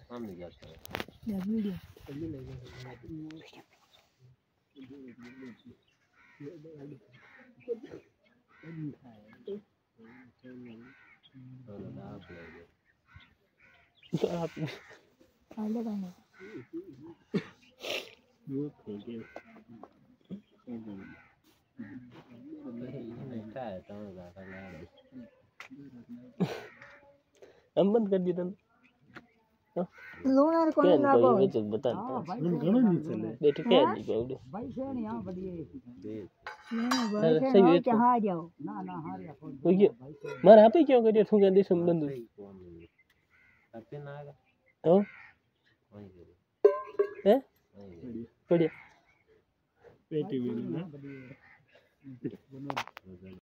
सामने जाता है वीडियो आप आले बने वो फेंके क्या है तो ज़्यादा नहीं हम बंद कर दिए लोनर को नहीं लागो ये चल बता हम घणो नहीं चले बैठ के नहीं पाउडे भाई से नहीं यहां बढ़िए नहीं भाई से हो चाहा जाओ ना ना हारिया कौन तो ये मारा पे क्यों कर ठुका दे संबंध अपने ना तो हैं बढ़िया पेटी में ना